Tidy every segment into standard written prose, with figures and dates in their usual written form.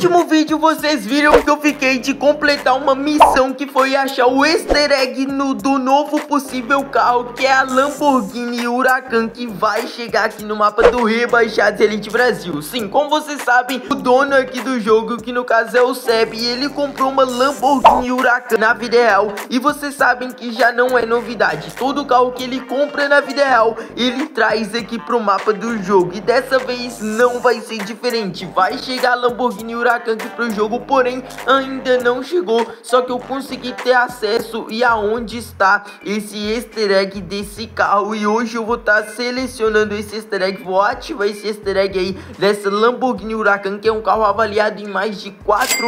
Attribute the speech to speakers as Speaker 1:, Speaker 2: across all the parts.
Speaker 1: último vídeo vocês viram que eu fiquei de completar uma missão que foi achar o easter egg do novo possível carro, que é a Lamborghini Huracan, que vai chegar aqui no mapa do Rebaixados Elite Brasil. Sim, como vocês sabem, o dono aqui do jogo, que no caso é o Seb, ele comprou uma Lamborghini Huracan na vida real. E vocês sabem que já não é novidade, todo carro que ele compra na vida real, ele traz aqui pro mapa do jogo. E dessa vez não vai ser diferente, vai chegar a Lamborghini Huracan aqui pro jogo, porém ainda não chegou. Só que eu consegui ter acesso e aonde está esse easter egg desse carro, e hoje eu vou estar selecionando esse easter egg, vou ativar esse easter egg aí dessa Lamborghini Huracan, que é um carro avaliado em mais de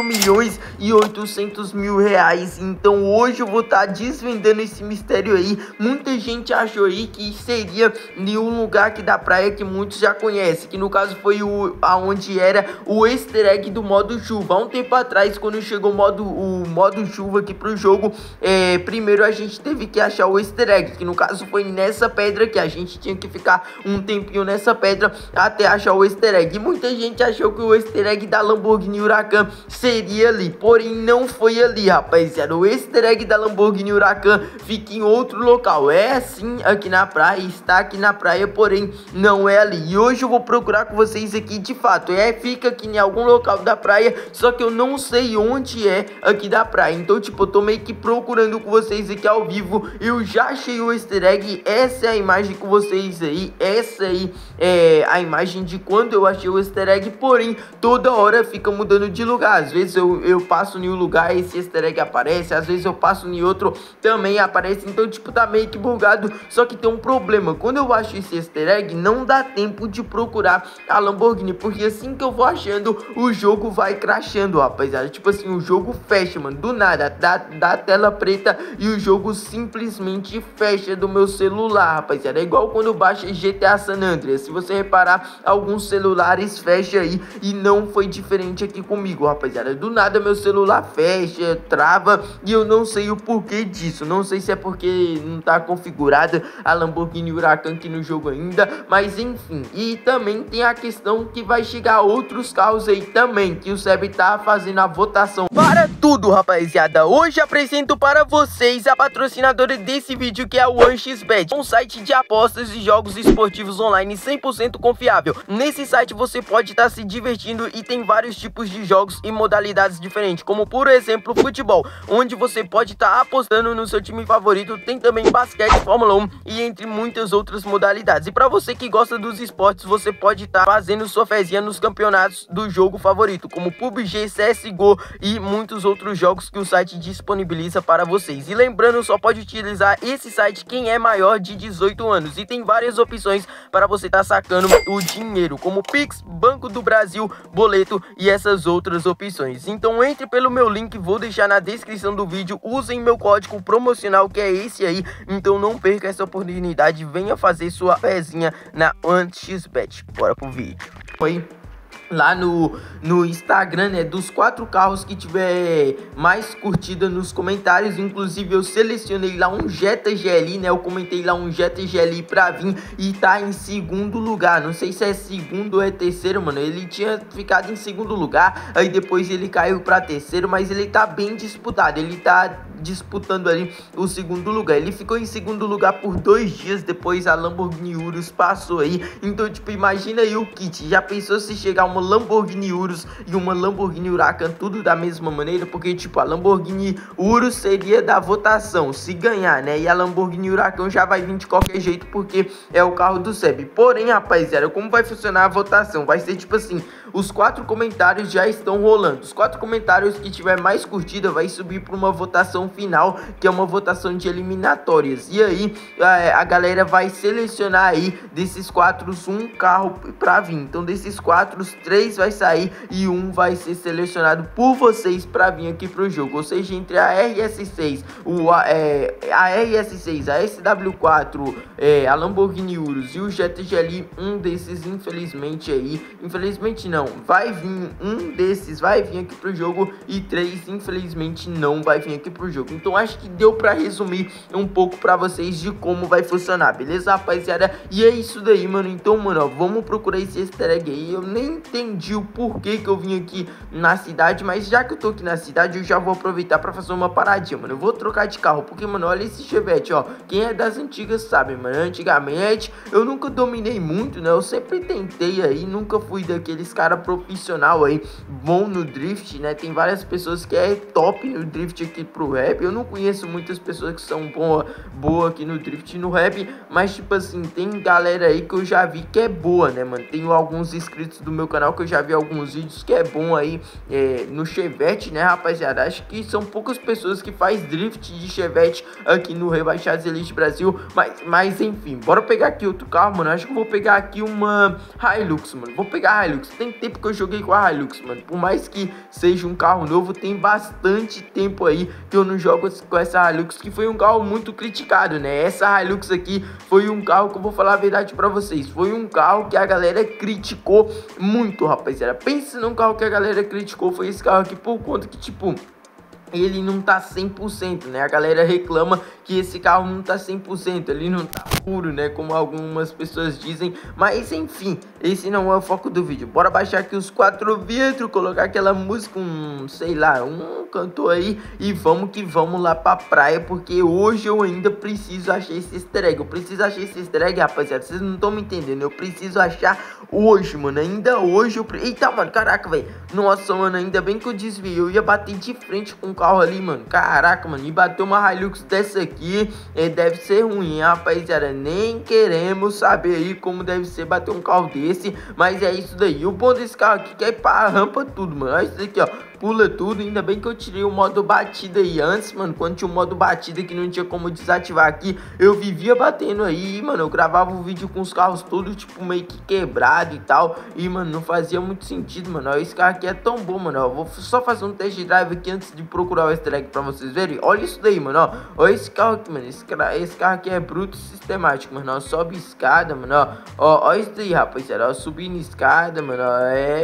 Speaker 1: 4.800.000 reais. Então hoje eu vou estar desvendando esse mistério aí. Muita gente achou aí que seria em um lugar aqui da praia que muitos já conhecem, que no caso foi aonde era o easter egg do modo chuva. Há um tempo atrás, quando chegou o modo chuva aqui pro jogo, primeiro a gente teve que achar o easter egg, que no caso foi nessa pedra, que a gente tinha que ficar um tempinho nessa pedra até achar o easter egg. E muita gente achou que o easter egg da Lamborghini Huracan seria ali, porém não foi ali, rapaziada. O easter egg da Lamborghini Huracan fica em outro local, é sim aqui na praia, está aqui na praia, porém não é ali. E hoje eu vou procurar com vocês aqui de fato, fica aqui em algum local da praia, só que eu não sei onde é aqui da praia. Então tipo, eu tô meio que procurando com vocês aqui ao vivo. Eu já achei o easter egg, essa é a imagem com vocês aí, essa aí é a imagem de quando eu achei o easter egg, porém toda hora fica mudando de lugar. Às vezes eu passo em um lugar, esse easter egg aparece, às vezes eu passo em outro, também aparece. Então tipo, tá meio que bugado. Só que tem um problema, quando eu acho esse easter egg, não dá tempo de procurar a Lamborghini, porque assim que eu vou achando, o jogo vai crashando, rapaziada. Tipo assim, o jogo fecha, mano, do nada, dá tela preta e o jogo simplesmente fecha do meu celular, rapaziada. É igual quando baixa GTA San Andreas, se você reparar, alguns celulares fecham aí, e não foi diferente aqui comigo, rapaziada. Do nada meu celular fecha, trava, e eu não sei o porquê disso. Não sei se é porque não tá configurada a Lamborghini Huracan aqui no jogo ainda, mas enfim. E também tem a questão que vai chegar outros carros aí também, que o Seb tá fazendo a votação para tudo, rapaziada. Hoje apresento para vocês a patrocinadora desse vídeo, que é o 1xBet, um site de apostas e jogos esportivos online 100% confiável. Nesse site você pode estar se divertindo e tem vários tipos de jogos e modalidades diferentes, como por exemplo futebol, onde você pode estar apostando no seu time favorito. Tem também basquete, Fórmula 1 e entre muitas outras modalidades. E para você que gosta dos esportes, você pode estar fazendo sua fezinha nos campeonatos do jogo favorito, como PUBG, CSGO e muitos outros jogos que o site disponibiliza para vocês. E lembrando, só pode utilizar esse site quem é maior de 18 anos. E tem várias opções para você estar sacando o dinheiro, como Pix, Banco do Brasil, boleto e essas outras opções. Então entre pelo meu link, vou deixar na descrição do vídeo. Usem meu código promocional, que é esse aí. Então não perca essa oportunidade, venha fazer sua pezinha na 1xBet. Bora pro vídeo. Oi. Lá no Instagram, né, dos 4 carros que tiver mais curtida nos comentários, inclusive eu selecionei lá um Jetta GLI, né, eu comentei lá um Jetta GLI pra vir, e tá em segundo lugar. Não sei se é segundo ou é terceiro, mano. Ele tinha ficado em segundo lugar, aí depois ele caiu pra terceiro, mas ele tá bem disputado, ele tá disputando ali o segundo lugar. Ele ficou em segundo lugar por 2 dias, depois a Lamborghini Urus passou aí. Então tipo, imagina aí o kit. Já pensou se chegar uma Lamborghini Urus e uma Lamborghini Huracan tudo da mesma maneira? Porque tipo, a Lamborghini Urus seria da votação, se ganhar, né, e a Lamborghini Huracan já vai vir de qualquer jeito, porque é o carro do Seb. Porém, rapaziada, como vai funcionar a votação? Vai ser tipo assim, os 4 comentários já estão rolando. Os 4 comentários que tiver mais curtida vai subir para uma votação final, que é uma votação de eliminatórias. E aí a galera vai selecionar aí desses 4 um carro para vir. Então desses 4, 3 vai sair e um vai ser selecionado por vocês para vir aqui pro jogo. Ou seja, entre a RS6, a RS6, a SW4, a Lamborghini Urus e o Jetta GLI, um desses infelizmente não, vai vir um desses, vai vir aqui pro jogo, e 3 infelizmente não vai vir aqui pro jogo. Então acho que deu pra resumir um pouco pra vocês de como vai funcionar, beleza, rapaziada? E é isso daí, mano. Então, mano, ó, vamos procurar esse easter egg aí. Eu nem tenho entendi o porquê que eu vim aqui na cidade, mas já que eu tô aqui na cidade, eu já vou aproveitar pra fazer uma paradinha, mano. Eu vou trocar de carro, porque, mano, olha esse Chevette, ó. Quem é das antigas sabe, mano. Antigamente, eu nunca dominei muito, né? Eu sempre tentei aí, nunca fui daqueles cara profissional aí, bom no drift, né? Tem várias pessoas que é top no drift aqui pro rap. Eu não conheço muitas pessoas que são boa aqui no drift e no rap, mas, tipo assim, tem galera aí que eu já vi que é boa, né, mano? Tenho alguns inscritos do meu canal que eu já vi alguns vídeos que é bom aí no Chevette, né, rapaziada? Acho que são poucas pessoas que faz drift de Chevette aqui no Rebaixados Elite Brasil, mas enfim, bora pegar aqui outro carro, mano. Acho que eu vou pegar aqui uma Hilux, mano. Vou pegar a Hilux. Tem tempo que eu joguei com a Hilux, mano. Por mais que seja um carro novo, tem bastante tempo aí que eu não jogo com essa Hilux, que foi um carro muito criticado, né? Essa Hilux aqui foi um carro que eu vou falar a verdade pra vocês. Foi um carro que a galera criticou muito, rapaziada. Pensa num carro que a galera criticou, foi esse carro aqui, por conta que, tipo, ele não tá 100%, né? A galera reclama que esse carro não tá 100%, ele não tá puro, né? Como algumas pessoas dizem. Mas, enfim, esse não é o foco do vídeo. Bora baixar aqui os 4 vidros, colocar aquela música, sei lá, um cantor aí. E vamos que vamos lá pra praia, porque hoje eu ainda preciso achar esse easter egg. Eu preciso achar esse easter egg, rapaziada. Vocês não estão me entendendo. Eu preciso achar hoje, mano. Ainda hoje eu... Eita, mano, caraca, velho. Nossa, mano, ainda bem que eu desviei. Eu ia bater de frente com o carro ali, mano. Caraca, mano. E bateu uma Hilux dessa aqui. Deve ser ruim, hein, rapaziada. Nem queremos saber aí como deve ser bater um carro desse. Mas é isso daí. O bom desse carro aqui que é pra rampa tudo, mano. Olha isso daqui, ó. Pula tudo, ainda bem que eu tirei o modo batida aí antes, mano. Quando tinha o modo batida que não tinha como desativar aqui, eu vivia batendo aí, mano. Eu gravava o vídeo com os carros todos, tipo, meio que quebrado e tal. E, mano, não fazia muito sentido, mano. Ó, esse carro aqui é tão bom, mano. Ó, vou só fazer um test drive aqui antes de procurar o easter egg pra vocês verem. Olha isso daí, mano, ó. Olha esse carro aqui, mano. Esse carro aqui é bruto sistemático, mano. Ó, sobe escada, mano, ó. Olha isso daí, rapaziada. Ó, subindo escada, mano. Ó,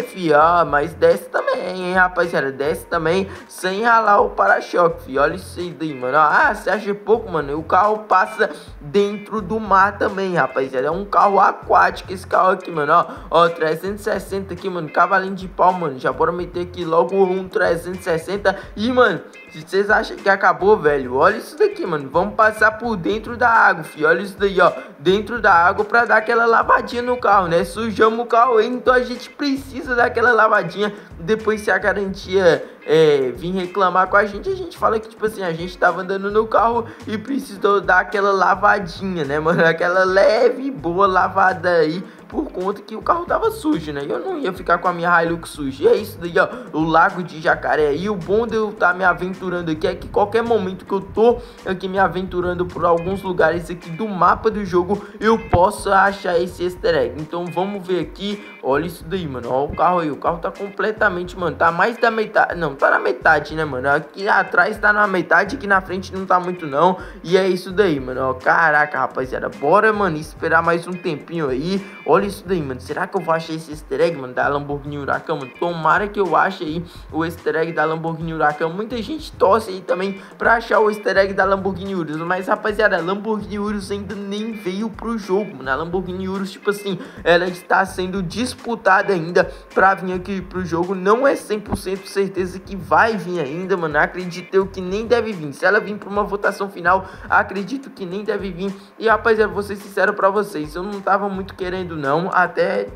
Speaker 1: ó. Mas desce também, hein, rapaziada. Desce também sem ralar o para-choque, filho. Olha isso aí daí, mano. Ah, você acha pouco, mano? O carro passa dentro do mar também, rapaziada. É um carro aquático esse carro aqui, mano. Ó, 360 aqui, mano. Cavalinho de pau, mano. Já bora meter aqui logo um 360. E, mano, se vocês acham que acabou, velho, olha isso daqui, mano. Vamos passar por dentro da água, filho. Olha isso daí, ó. Dentro da água pra dar aquela lavadinha no carro, né? Sujamos o carro aí, então a gente precisa daquela lavadinha. Depois, se a garantia vir reclamar com a gente fala que, tipo assim, a gente tava andando no carro e precisou dar aquela lavadinha, né, mano? Aquela leve, boa lavada aí, por conta que o carro tava sujo, né? E eu não ia ficar com a minha Hilux suja. E é isso daí, ó, o Lago de Jacaré. E o bom de eu estar me aventurando aqui é que qualquer momento que eu tô aqui me aventurando por alguns lugares aqui do mapa do jogo, eu posso achar esse easter egg. Então vamos ver aqui. Olha isso daí, mano. Ó o carro aí. O carro tá completamente, mano, tá mais da metade. Não, tá na metade, né, mano? Aqui atrás tá na metade, aqui na frente não tá muito não. E é isso daí, mano. Ó, caraca, rapaziada. Bora, mano, esperar mais um tempinho aí. Olha isso daí, mano. Será que eu vou achar esse easter egg, mano, da Lamborghini Huracan, mano? Tomara que eu ache aí o easter egg da Lamborghini Huracan. Muita gente torce aí também pra achar o easter egg da Lamborghini Urus. Mas, rapaziada, a Lamborghini Urus ainda nem veio pro jogo, mano. A Lamborghini Urus, tipo assim, ela está sendo disputada ainda pra vir aqui pro jogo. Não é 100% certeza que vai vir ainda, mano. Acredito eu que nem deve vir. Se ela vir pra uma votação final, acredito que nem deve vir. E, rapaziada, vou ser sincero pra vocês, eu não tava muito querendo não, até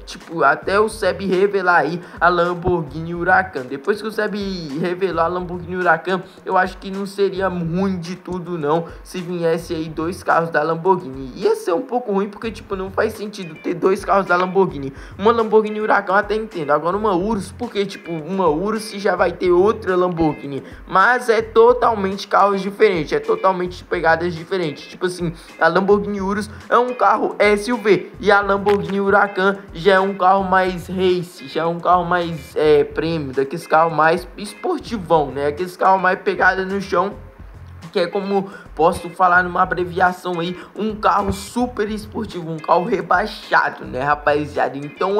Speaker 1: o Seb revelar aí a Lamborghini Huracan. Depois que o Seb revelar a Lamborghini Huracan, eu acho que não seria ruim de tudo não, se viesse aí 2 carros da Lamborghini. Ia ser um pouco ruim, porque, tipo, não faz sentido ter 2 carros da Lamborghini. Uma Lamborghini Huracan eu até entendo, agora uma Urus, porque, tipo, uma Urus já vai ter outra Lamborghini, mas é totalmente carros diferentes, é totalmente pegadas diferentes. Tipo assim, a Lamborghini Urus é um carro SUV e a Lamborghini Huracan já é um carro mais race, já é um carro mais premium, daqueles carros mais esportivão, né? Aqueles carros mais pegada no chão, que é como posso falar numa abreviação aí, um carro super esportivo, um carro rebaixado, né, rapaziada? Então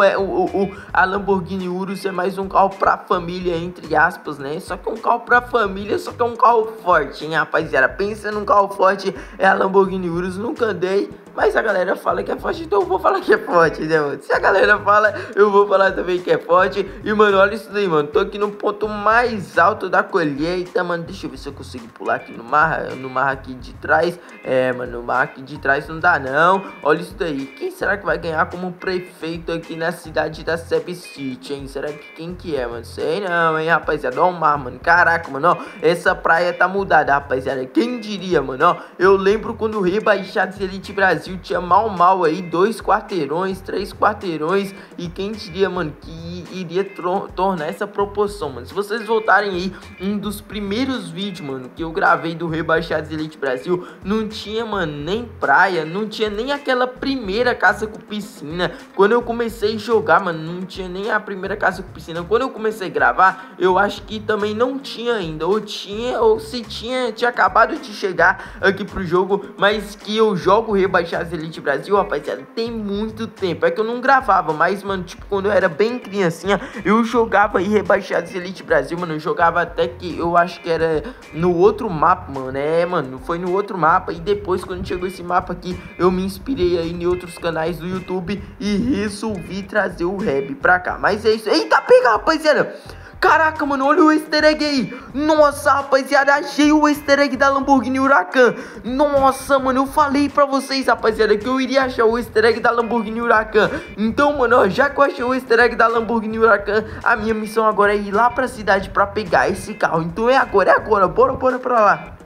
Speaker 1: a Lamborghini Urus é mais um carro pra família, entre aspas, né? Só que é um carro pra família, só que é um carro forte, hein, rapaziada? Pensa num carro forte, é a Lamborghini Urus. Nunca andei, Mas a galera fala que é forte, então eu vou falar que é forte, né, mano? Se a galera fala, eu vou falar também que é forte. E, mano, olha isso daí, mano. Tô aqui no ponto mais alto da colheita, mano. Deixa eu ver se eu consigo pular aqui no mar aqui de trás. É, mano, no mar aqui de trás não dá, não. Olha isso daí. Quem será que vai ganhar como prefeito aqui na cidade da Seb City, hein? Será que quem que é, mano? Sei não, hein, rapaziada. Olha o mar, mano. Caraca, mano, ó. Essa praia tá mudada, rapaziada. Quem diria, mano, ó. Eu lembro quando o Rebaixados Elite Brasil tinha mal aí 2 quarteirões, 3 quarteirões. E quem diria, mano, que iria tornar essa proporção, mano. Se vocês voltarem aí, um dos primeiros vídeos, mano, que eu gravei do Rebaixados Elite Brasil, não tinha, mano, nem praia, não tinha nem aquela primeira casa com piscina. Quando eu comecei a jogar, mano, não tinha nem a primeira casa com piscina. Quando eu comecei a gravar, eu acho que também não tinha ainda, ou tinha, ou se tinha acabado de chegar aqui pro jogo. Mas que eu jogo Rebaixados Elite Brasil, rapaziada, tem muito tempo. É que eu não gravava, mas, mano, tipo, quando eu era bem criancinha, eu jogava aí Rebaixados Elite Brasil, mano. Eu jogava até que eu acho que era no outro mapa, mano. É, mano, foi no outro mapa. E depois, quando chegou esse mapa aqui, eu me inspirei aí em outros canais do YouTube e resolvi trazer o Reb pra cá. Mas é isso. Eita, pega, rapaziada! Caraca, mano, olha o easter egg aí. Nossa, rapaziada, achei o easter egg da Lamborghini Huracan. Nossa, mano, eu falei pra vocês, rapaziada, que eu iria achar o easter egg da Lamborghini Huracan. Então, mano, ó, já que eu achei o easter egg da Lamborghini Huracan, a minha missão agora é ir lá pra cidade pra pegar esse carro. Então é agora, bora pra lá.